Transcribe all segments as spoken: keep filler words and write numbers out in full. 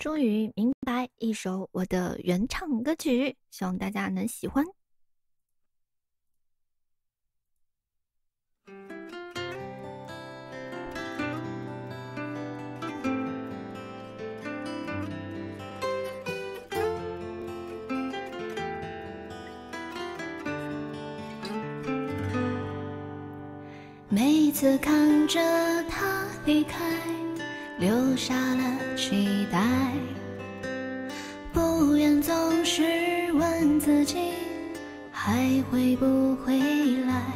终于明白一首我的原唱歌曲，希望大家能喜欢。每次看着他离开，留下了期待，不愿总是问自己还会不会来。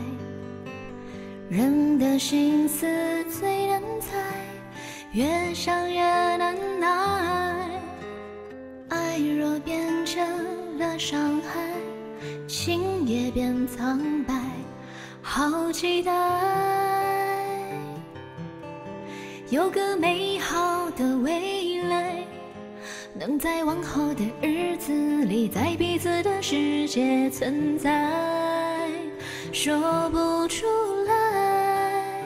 人的心思最难猜，越想越难耐。爱若变成了伤害，情也变苍白。好期待有个美好的未来，能在往后的日子里，在彼此的世界存在，说不出来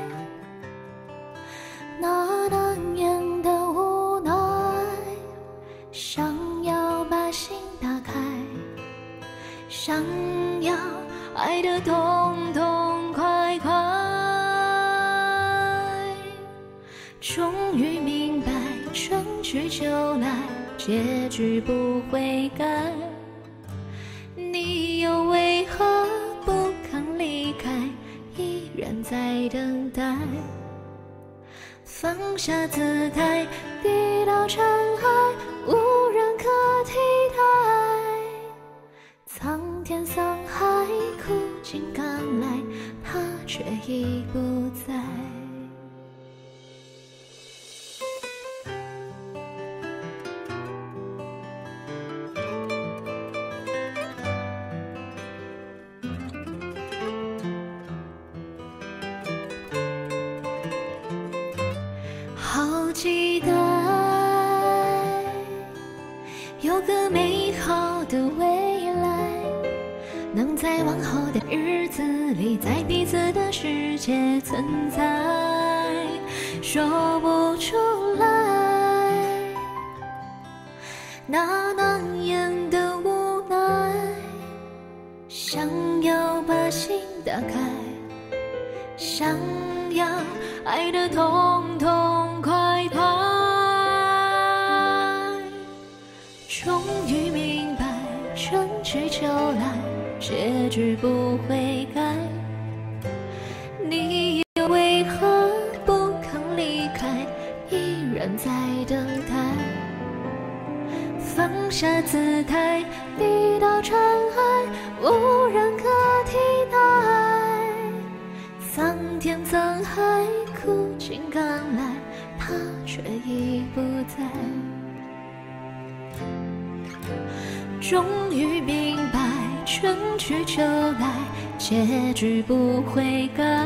那难言的无奈，想要把心打开，想要爱得痛痛快快。终于明白，春去秋来，结局不会改。你又为何不肯离开，依然在等待。放下姿态，低到尘埃，无人可替代。苍天桑海，苦尽甘来，他却已不在。好期待有个美好的未来，能在往后的日子里，在彼此的世界存在，说不出来那难言的无奈，想要把心打开，想要爱得痛痛快快。终于明白，春去秋来，结局不会改。你又为何不肯离开，依然在等待。放下姿态，低到尘埃，无人可替代。桑田沧海，苦尽甘来，他却已不在。终于明白，春去秋来，结局不会改。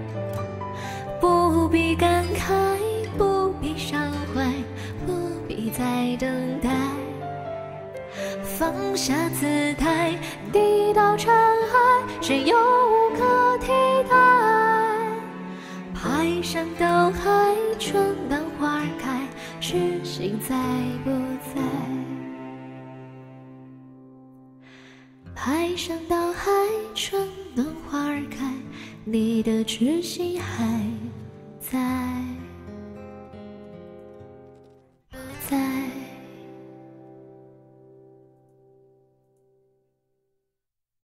不必感慨，不必伤怀，不必再等待。放下姿态，低到尘埃，谁又无可替代。排山倒海，春暖花开，痴心在不在？排山倒海，春暖花开，你的痴心还在。